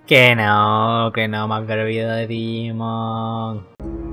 Que no me he olvidado de Digimon.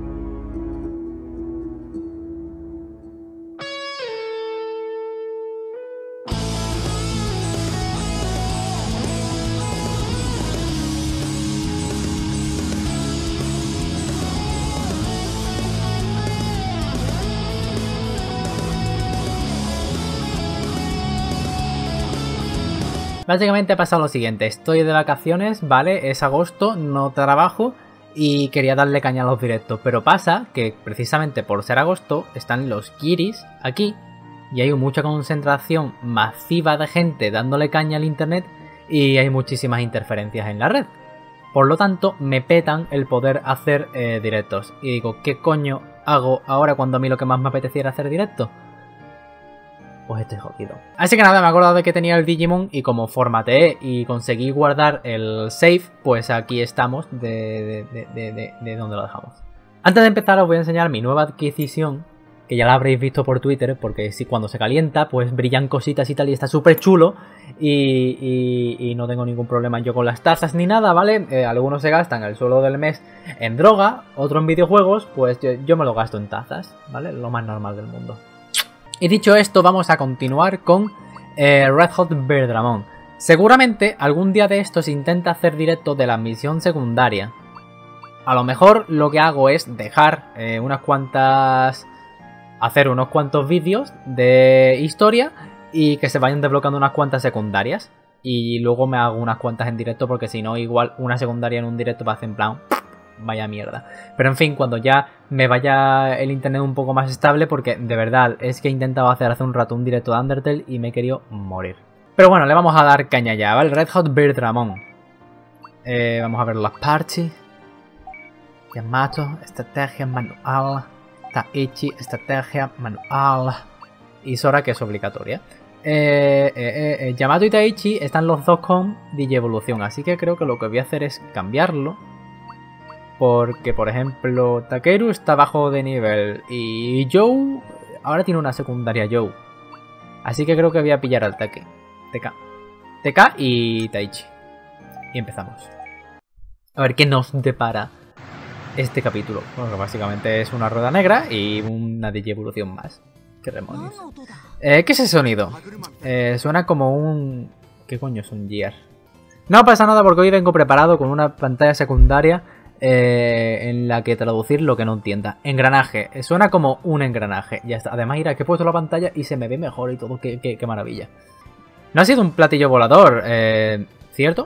Básicamente ha pasado lo siguiente, estoy de vacaciones, ¿vale? Es agosto, no trabajo y quería darle caña a los directos, pero pasa que precisamente por ser agosto están los Kiris aquí y hay mucha concentración masiva de gente dándole caña al internet y hay muchísimas interferencias en la red. Por lo tanto, me petan el poder hacer directos. Y digo, ¿qué coño hago ahora cuando a mí lo que más me apeteciera hacer directo? Pues estoy jodido. Así que nada, me he acordado de que tenía el Digimon y como formateé y conseguí guardar el save, pues aquí estamos de donde lo dejamos. Antes de empezar os voy a enseñar mi nueva adquisición, que ya la habréis visto por Twitter, porque si cuando se calienta pues brillan cositas y tal y está súper chulo y no tengo ningún problema yo con las tazas ni nada, ¿vale? Algunos se gastan el sueldo del mes en droga, otros en videojuegos, pues yo me lo gasto en tazas, ¿vale? Lo más normal del mundo. Y dicho esto, vamos a continuar con Red Hot Birdramon. Seguramente algún día de estos intenta hacer directo de la misión secundaria. A lo mejor lo que hago es dejar hacer unos cuantos vídeos de historia y que se vayan desbloqueando unas cuantas secundarias. Y luego me hago unas cuantas en directo porque si no, igual una secundaria en un directo va a hacer en plan... vaya mierda. Pero en fin, cuando ya me vaya el internet un poco más estable, porque de verdad es que he intentado hacer hace un rato un directo de Undertale y me he querido morir. Pero bueno, le vamos a dar caña ya, ¿vale? Red Hot Birdramon. Vamos a ver las parches. Yamato, estrategia manual. Taichi, estrategia manual. Y Sora, que es obligatoria. Yamato y Taichi están los dos con Digievolución, así que creo que lo que voy a hacer es cambiarlo. Porque, por ejemplo, Takeru está bajo de nivel y Joe ahora tiene una secundaria Joe. Así que creo que voy a pillar al TK y Taichi. Y empezamos. A ver qué nos depara este capítulo. Bueno, básicamente es una rueda negra y una Digievolución más. ¡Qué demonios! ¿Qué es ese sonido? Suena como un... ¿Qué coño es un Gear? No pasa nada porque hoy vengo preparado con una pantalla secundaria en la que traducir lo que no entienda. Engranaje, suena como un engranaje. Ya está. Además, mira que he puesto la pantalla y se me ve mejor y todo. Qué maravilla. No ha sido un platillo volador, ¿cierto?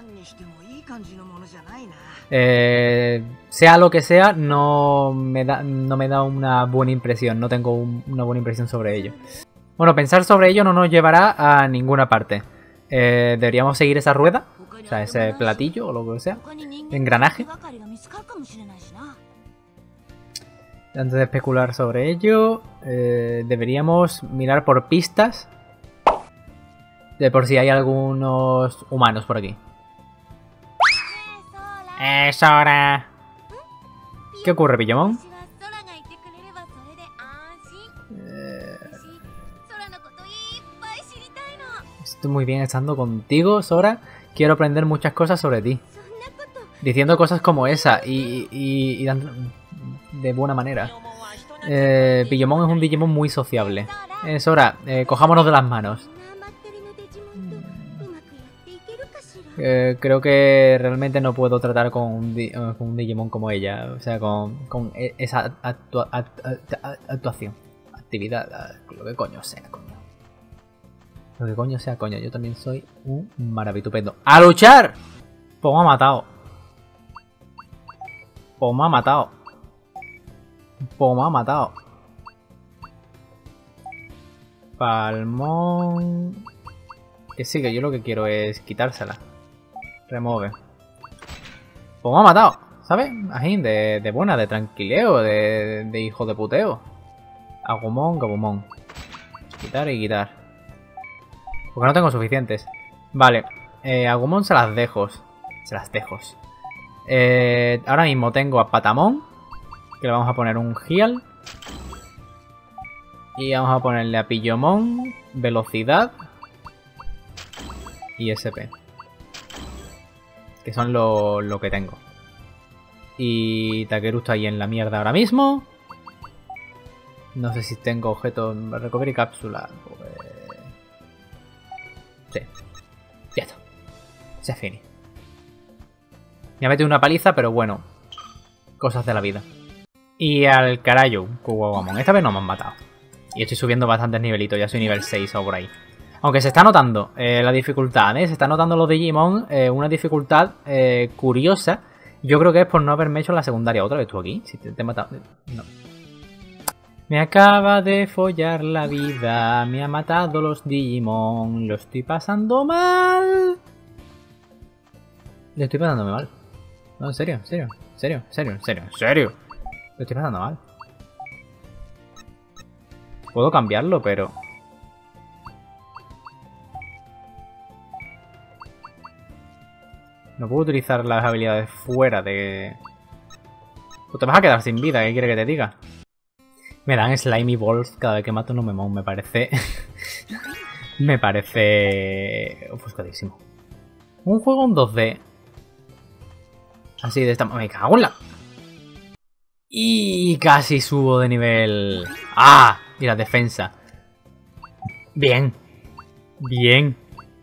Sea lo que sea, no me da una buena impresión. No tengo una buena impresión sobre ello. Bueno, pensar sobre ello no nos llevará a ninguna parte. Deberíamos seguir esa rueda. O sea, ese platillo o lo que sea. Engranaje. Antes de especular sobre ello, deberíamos mirar por pistas. De por si hay algunos humanos por aquí. ¡Es hora! ¿Qué ocurre, Pillamón? Estoy muy bien estando contigo, Sora. Quiero aprender muchas cosas sobre ti. Diciendo cosas como esa y de buena manera. Pillamón es un Digimon muy sociable. Sora, cojámonos de las manos. Creo que realmente no puedo tratar con un Digimon como ella. O sea, con esa actuación. Actividad, lo que coño sea, coño. Lo que coño sea, coño. Yo también soy un maravitupendo. ¡A luchar! Pues me ha matado. Pues me ha matado. Pues me ha matado. Palmón. Que sí, que yo lo que quiero es quitársela. Remove. Pues me ha matado. ¿Sabes? Así, de buena, de tranquileo, de hijo de puteo. Agumon, Gabumon. Quitar y quitar. Porque no tengo suficientes. Vale. Agumon se las dejo. Ahora mismo tengo a Patamon. Que le vamos a poner un heal. Y vamos a ponerle a Pillomon velocidad y SP. que son lo que tengo. Y Takeru está ahí en la mierda ahora mismo. No sé si tengo objetos recovery cápsula. Pues... sí. Ya está. Se fini. Me ha metido una paliza, pero bueno. Cosas de la vida. Y al carajo, Kuwagomon. Esta vez no me han matado. Y estoy subiendo bastantes nivelitos. Ya soy nivel 6 o por ahí. Aunque se está notando la dificultad, ¿eh? Se está notando los Digimon. Una dificultad curiosa. Yo creo que es por no haberme hecho la secundaria. ¿Otra vez tú aquí? Si te he matado... no. Me acaba de follar la vida, me ha matado los Digimon, lo estoy pasando mal. Lo estoy pasando mal. No, en serio, en serio, en serio, en serio, en serio, en serio. Lo estoy pasando mal. Puedo cambiarlo, pero... no puedo utilizar las habilidades fuera de... pues te vas a quedar sin vida, ¿qué quiere que te diga? Me dan Slimy Balls cada vez que mato un Omemon, me parece... me parece... ofuscadísimo. Un juego en 2D. Así de esta... me cago en la... y casi subo de nivel... ¡ah! Y la defensa. Bien. Bien.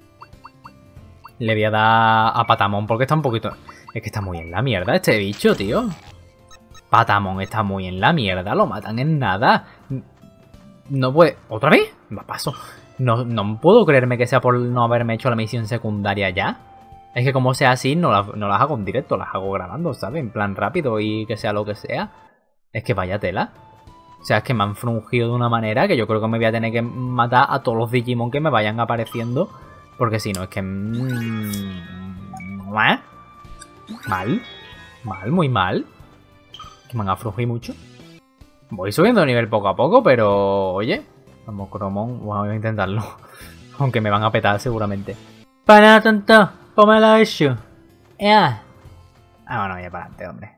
Le voy a dar a Patamon porque está un poquito... es que está muy en la mierda este bicho, tío. Patamon está muy en la mierda, lo matan en nada. No puede... ¿otra vez? Va, paso. No puedo creerme que sea por no haberme hecho la misión secundaria ya. Es que como sea así, no las hago en directo, las hago grabando, ¿sabes? En plan rápido y que sea lo que sea. Es que vaya tela. O sea, es que me han frungido de una manera que yo creo que me voy a tener que matar a todos los Digimon que me vayan apareciendo. Porque si no, es que... mal. Mal, muy mal. Que me han aflujido mucho. Voy subiendo de nivel poco a poco, pero... oye, vamos, Cromon, voy a intentarlo. Aunque me van a petar seguramente. Para nada tonto, ponme la hecho. Ya. Ah, bueno, ya para adelante, hombre.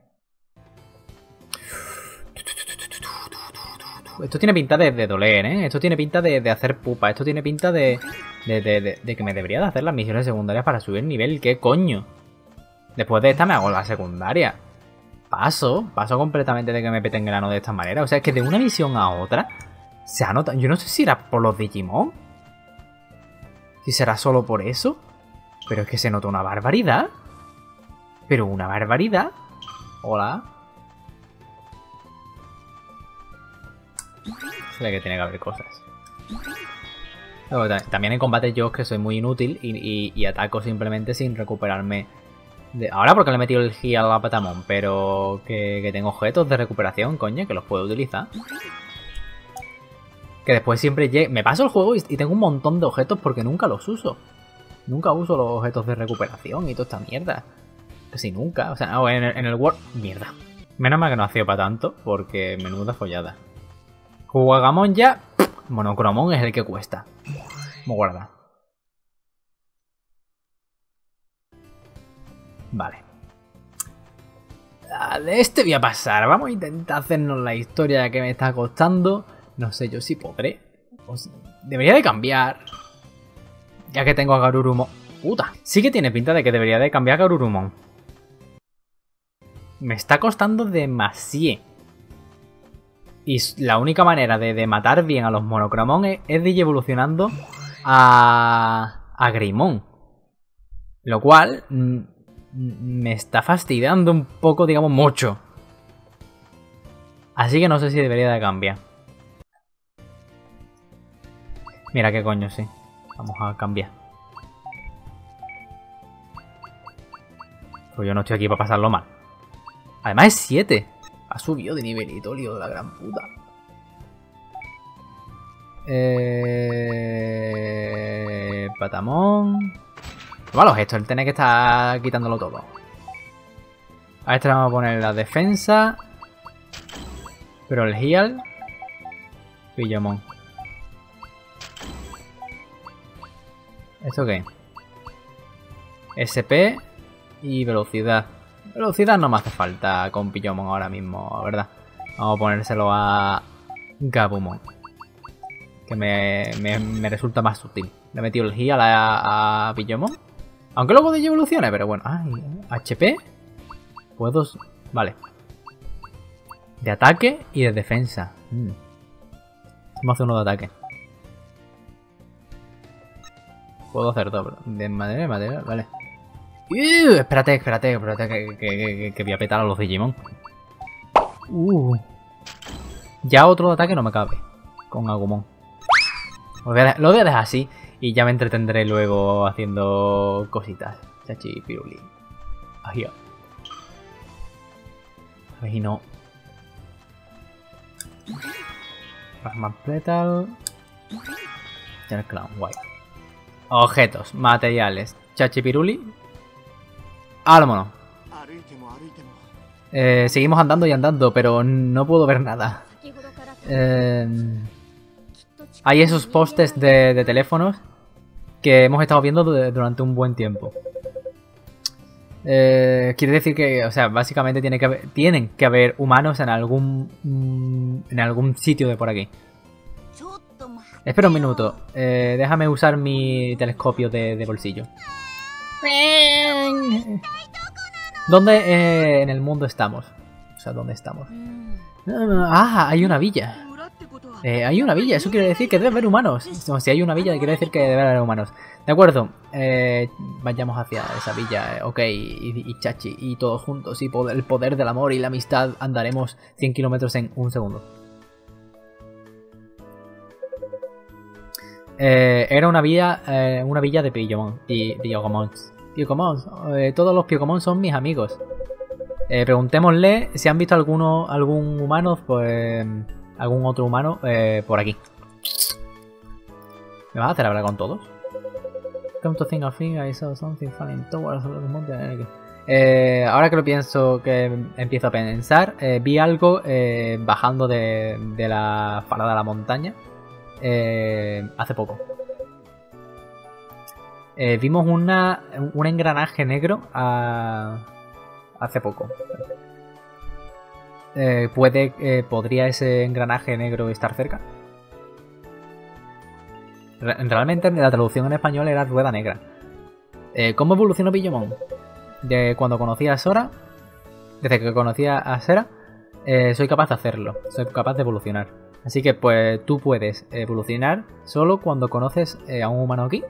Esto tiene pinta de doler, ¿eh? Esto tiene pinta de hacer pupa. Esto tiene pinta de que me debería de hacer las misiones secundarias para subir nivel. ¿Qué coño? Después de esta me hago la secundaria. Paso completamente de que me peten grano de esta manera. O sea, es que de una misión a otra se ha notado. Yo no sé si era por los Digimon. Si será solo por eso. Pero es que se nota una barbaridad. Pero una barbaridad. Hola. Se ve que tiene que haber cosas. Luego, también en combate yo que soy muy inútil y ataco simplemente sin recuperarme. Ahora porque le he metido el heal a la Patamon, pero que tengo objetos de recuperación, coño, que los puedo utilizar. Que después siempre me paso el juego y tengo un montón de objetos porque nunca los uso. Nunca uso los objetos de recuperación y toda esta mierda. Casi nunca, o sea, no, en el World... mierda. Menos mal que no ha sido para tanto, porque menuda follada. Kuwagamon ya... Monocromon es el que cuesta. Vamos a guardar. Vale. De este voy a pasar. Vamos a intentar hacernos la historia que me está costando. No sé yo si podré. Debería de cambiar. Ya que tengo a Garurumon. Puta. Sí que tiene pinta de que debería de cambiar a Garurumon. Me está costando demasiado. Y la única manera de matar bien a los Monocromon es de ir evolucionando a Greymon. Lo cual... me está fastidiando un poco, digamos, mucho. Así que no sé si debería de cambiar. Mira qué coño, sí. Vamos a cambiar. Pues yo no estoy aquí para pasarlo mal. Además es 7. Ha subido de nivelito, lío de la gran puta. Patamon. Malos esto, el tener que estar quitándolo todo. A este le vamos a poner la defensa. Pero el heal. Pillamon. ¿Esto qué? SP y velocidad. Velocidad no me hace falta con Pillamon ahora mismo, la verdad. Vamos a ponérselo a Gabumon. Que me resulta más útil. Le he metido el heal a Pillamon. Aunque luego de ello evolucione, pero bueno. Ay, HP. Puedo... Vale. De ataque y de defensa. Vamos a hacer uno de ataque. Puedo hacer doble. De madera, vale. Espérate, que voy a petar a los Digimon. Ya otro de ataque no me cabe. Con Agumon. Lo voy a dejar así. Y ya me entretendré luego haciendo cositas. Chachi, piruli. Ay, a ver si no. Plasma Petal. Tener Clown, guay. Objetos, materiales. Chachipiruli. Vámonos. Seguimos andando y andando, pero no puedo ver nada. Hay esos postes de teléfonos que hemos estado viendo durante un buen tiempo. Quiere decir que, o sea, básicamente tienen que haber humanos en algún sitio de por aquí. Espera un minuto. Déjame usar mi telescopio de bolsillo. ¿Dónde en el mundo estamos? O sea, ¿dónde estamos? Ah, hay una villa. Hay una villa, eso quiere decir que debe haber humanos. No, si hay una villa, quiere decir que debe haber humanos. De acuerdo, vayamos hacia esa villa, ok, y Chachi, y todos juntos, y el poder del amor y la amistad, andaremos 100 kilómetros en un segundo. Era una villa de Piyomon y Piogomons. Todos los Piogomon son mis amigos. Preguntémosle si han visto algún humano, pues... algún otro humano por aquí. ¿Me vas a hacer hablar con todos? Come to think of it, I saw something falling towards the mountain. Ahora que lo pienso, que empiezo a pensar, vi algo bajando de la falda de la montaña hace poco. Vimos un engranaje negro hace poco. ¿Podría ese engranaje negro estar cerca? Realmente la traducción en español era rueda negra. ¿Cómo evolucionó Piyomon? De cuando conocí a Sora, desde que conocí a Sera, soy capaz de hacerlo. Soy capaz de evolucionar. Así que pues tú puedes evolucionar solo cuando conoces a un humano aquí.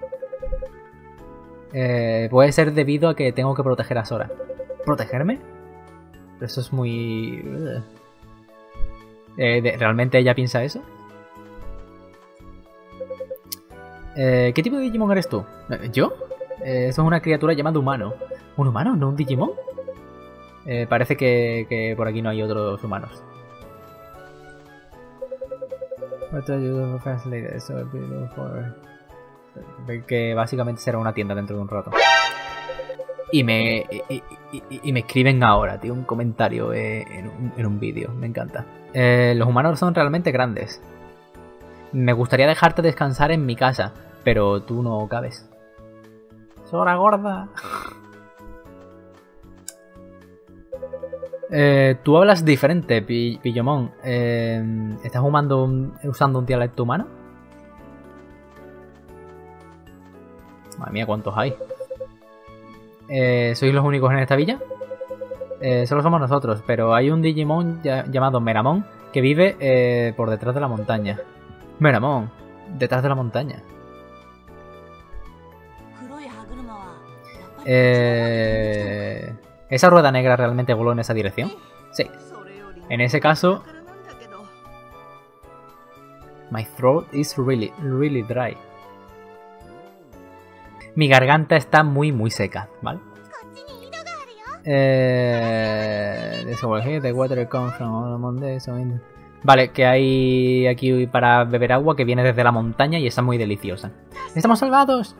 Puede ser debido a que tengo que proteger a Sora. ¿Protegerme? Eso es muy... ¿Realmente ella piensa eso? ¿Qué tipo de Digimon eres tú? ¿Yo? Eso es una criatura llamada humano. ¿Un humano? ¿No un Digimon? Parece que por aquí no hay otros humanos. Que básicamente será una tienda dentro de un rato. Y me escriben ahora, tío, un comentario en un vídeo. Me encanta. Los humanos son realmente grandes. Me gustaría dejarte descansar en mi casa, pero tú no cabes. Sora gorda. Tú hablas diferente, Piyomon. ¿Estás usando un dialecto humano? Madre mía, ¿cuántos hay? ¿Sois los únicos en esta villa? Solo somos nosotros, pero hay un Digimon llamado Meramon que vive por detrás de la montaña. Meramon, detrás de la montaña. ¿Esa rueda negra realmente voló en esa dirección? Sí. En ese caso... My throat is really dry. Mi garganta está muy seca, ¿vale? Vale, que hay aquí para beber agua que viene desde la montaña y está muy deliciosa. ¡Estamos salvados!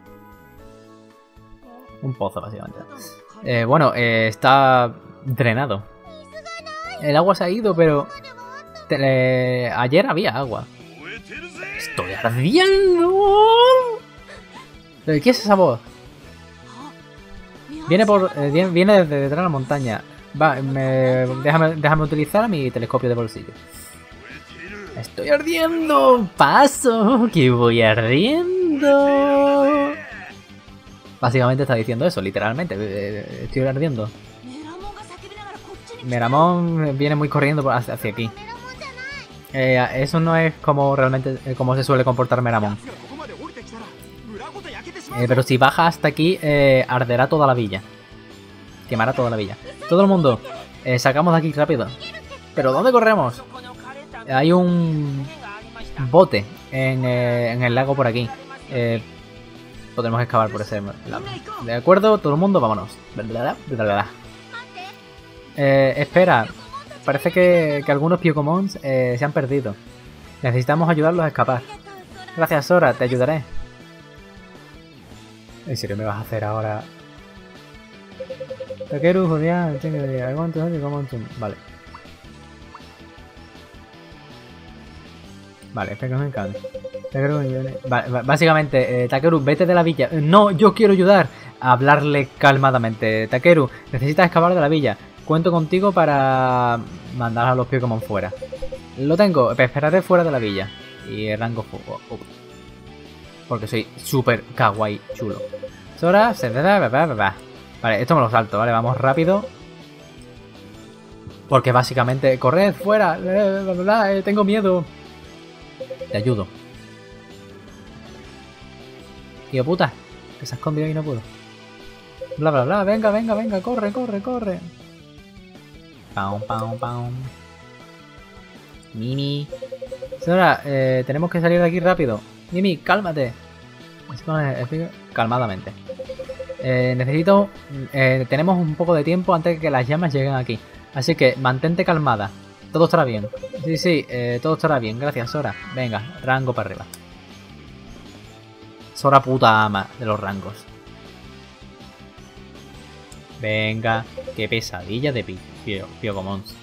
Un pozo, básicamente. Bueno, está drenado. El agua se ha ido, pero... ayer había agua. ¡Estoy ardiendo! ¿Qué es esa voz? Viene desde detrás de la montaña. Va, déjame utilizar mi telescopio de bolsillo. ¡Estoy ardiendo! ¡Paso! ¡Que voy ardiendo! Básicamente está diciendo eso, literalmente. Estoy ardiendo. Meramon viene muy corriendo hacia aquí. Eso no es como realmente como se suele comportar Meramon. Pero si baja hasta aquí, arderá toda la villa. Quemará toda la villa. Todo el mundo, sacamos de aquí rápido. ¿Pero dónde corremos? Hay un bote en el lago por aquí. Podremos excavar por ese lado. De acuerdo, todo el mundo, vámonos. Espera. Parece que algunos Pyokomons se han perdido. Necesitamos ayudarlos a escapar. Gracias, Sora, te ayudaré. ¿En serio me vas a hacer ahora? Takeru, Julián, vale. Vale, espera que me encanta. Vale, básicamente, Takeru, vete de la villa. No, yo quiero ayudar. A hablarle calmadamente. Takeru, necesitas escapar de la villa. Cuento contigo para mandar a los Pokémon fuera. Lo tengo, esperaré fuera de la villa. Y rango fuego. Porque soy súper kawaii chulo. Sora, vale, esto me lo salto, ¿vale? Vamos rápido. Porque básicamente, corred fuera. Tengo miedo. Te ayudo. Tío puta, que se ha escondido y no puedo. Venga, corre. Pam. Mimi. Sora, tenemos que salir de aquí rápido. Mimi, cálmate. Calmadamente. Necesito... tenemos un poco de tiempo antes de que las llamas lleguen aquí. Así que mantente calmada. Todo estará bien. Sí, todo estará bien. Gracias, Sora. Venga, rango para arriba. Sora puta ama de los rangos. Venga, qué pesadilla de Pyokomons.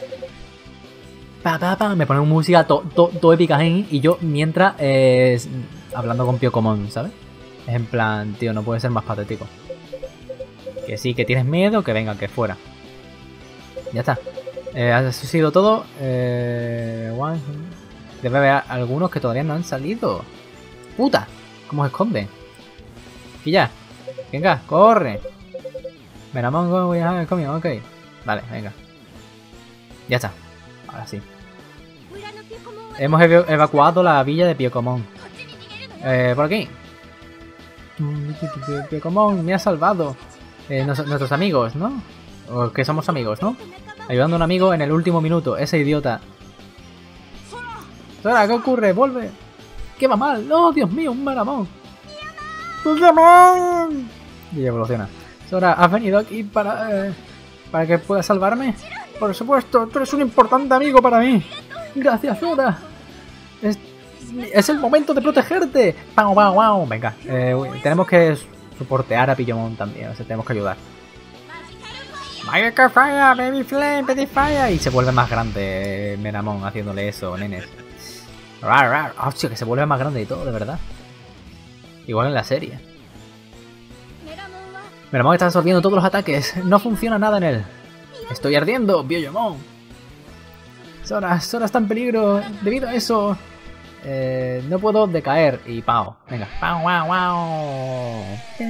Me pone música todo épica ahí y yo mientras hablando con Pyokomon, ¿sabes? Es en plan, tío, no puede ser más patético. Que sí, que tienes miedo, que venga, que fuera. Ya está. Ha sido todo. Debe haber algunos que todavía no han salido. ¡Puta! ¿Cómo se esconden? Aquí ya. Venga, corre. Meramon, ok. Vale, venga. Ya está. Ahora sí. Hemos evacuado la villa de Pyokomon. Por aquí. Pyokomon me ha salvado. Nuestros amigos, ¿no? O que somos amigos, ¿no? Ayudando a un amigo en el último minuto. Ese idiota. Sora, ¿qué ocurre? ¡Vuelve! ¿Qué va mal? ¡Oh, Dios mío! ¡Un Meramon! ¡Pokémon! Y evoluciona. Sora, ¿has venido aquí para que puedas salvarme? Por supuesto, tú eres un importante amigo para mí. Gracias, Sora. Es el momento de protegerte. ¡Pau! Venga, tenemos que soportear a Pillomon también. O sea, tenemos que ayudar. ¡Vaya falla! ¡Baby Flame! ¡Baby Fire! Y se vuelve más grande Meramon haciéndole eso, nenes. ¡Hostia! Que se vuelve más grande y todo, de verdad. Igual en la serie. Meramon está absorbiendo todos los ataques. No funciona nada en él. Estoy ardiendo, Biyomon. Sora está en peligro. Debido a eso, no puedo decaer. Y pao. Venga. Pau.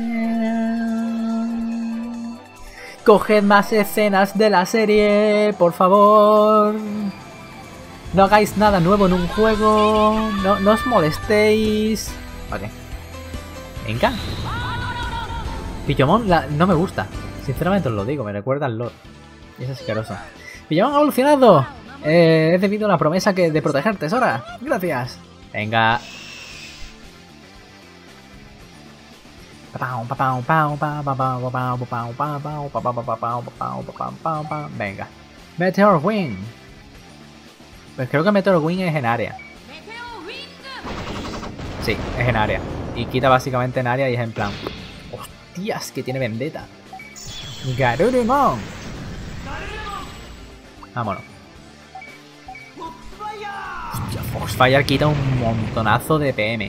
Coged más escenas de la serie, por favor. No hagáis nada nuevo en un juego. No os molestéis. Vale. Venga. Pillomon no me gusta. Sinceramente os lo digo, me recuerda al Lord. Y es asqueroso. Pillomon ha evolucionado. Es debido a la promesa de protegerte, Sora. Gracias. Venga. Venga. Meteor Wing. Pues creo que Meteor Wing es en área. Sí, es en área. Y quita básicamente en área y es en plan... ¡Hostias! Que tiene vendetta. Garurumon. Vámonos. Hostia, Foxfire quita un montonazo de PM.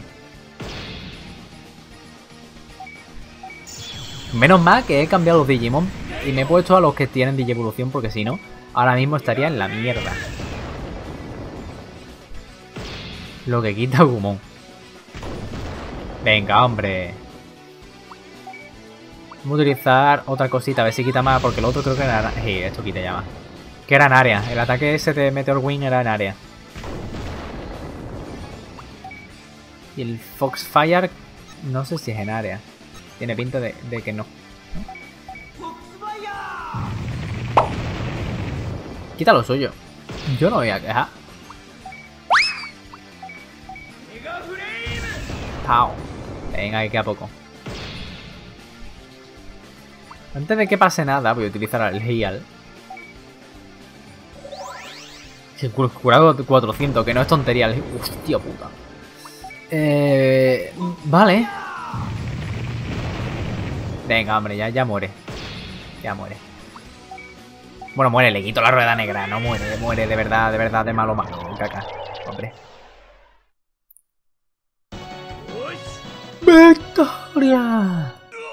Menos mal que he cambiado los Digimon y me he puesto a los que tienen Digievolución porque si no, ahora mismo estaría en la mierda. Lo que quita Gumon. Venga, hombre. Vamos a utilizar otra cosita, a ver si quita más, porque el otro creo que era... Sí, esto quita ya más. Que era en área. El ataque ese de Meteor Wing era en área. Y el Foxfire, no sé si es en área. Tiene pinta de que no. Quita lo suyo. Yo no voy a quejar. ¡Pau! Venga, que a poco. Antes de que pase nada, voy a utilizar el Heal. Curado 400, que no es tontería. Hostia puta. Vale. Venga, hombre, ya muere. Ya muere. Bueno, muere, le quito la rueda negra. No muere, muere de verdad, de malo. Caca, hombre. ¡Victoria!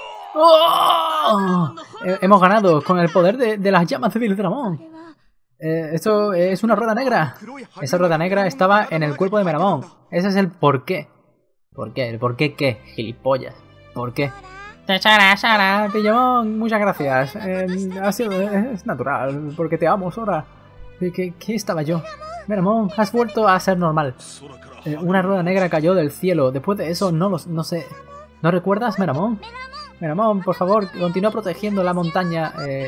¡Oh! Hemos ganado con el poder de las llamas de Viltramón. Esto es una rueda negra. Esa rueda negra estaba en el cuerpo de Meramón. Ese es el porqué. ¿Por qué? ¿El por qué qué? Gilipollas. ¿Por qué? Sara, Pillamón, muchas gracias. Es natural, porque te amo, Sora. ¿Qué estaba yo? Meramón, has vuelto a ser normal. Una rueda negra cayó del cielo. Después de eso, no sé. ¿No recuerdas, Meramón? Meramón, por favor, continúa protegiendo la montaña.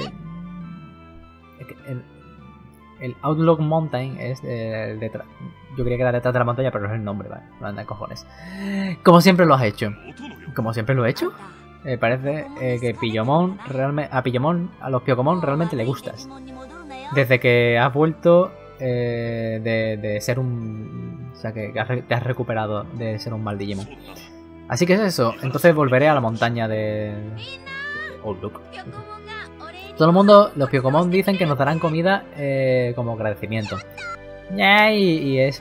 El Outlook Mountain es detrás. Yo creía que era detrás de la montaña, pero no es el nombre, vale. No anda cojones. Como siempre lo has hecho. ¿Como siempre lo he hecho? Parece que Pillamón realmente. A los Piocomón realmente le gustas. Desde que has vuelto de ser un. O sea, que te has recuperado de ser un mal Digimon. Así que es eso. Entonces volveré a la montaña de Outlook. Todo el mundo, los Piocomón dicen que nos darán comida como agradecimiento. Y es,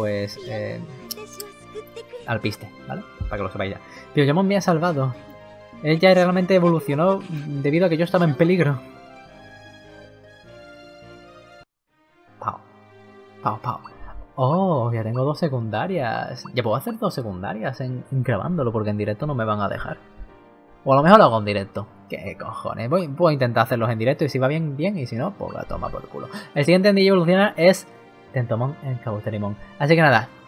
alpiste, ¿vale? Para que lo sepáis ya. Piocomón me ha salvado. Él ya realmente evolucionó debido a que yo estaba en peligro. Pau. Oh, ya tengo 2 secundarias. Ya puedo hacer 2 secundarias en grabándolo, porque en directo no me van a dejar. O a lo mejor lo hago en directo. ¿Qué cojones? Voy a intentar hacerlos en directo y si va bien, bien. Y si no, pues la toma por culo. El siguiente en evolucionar es Tentomon en Kabuterimon. Así que nada,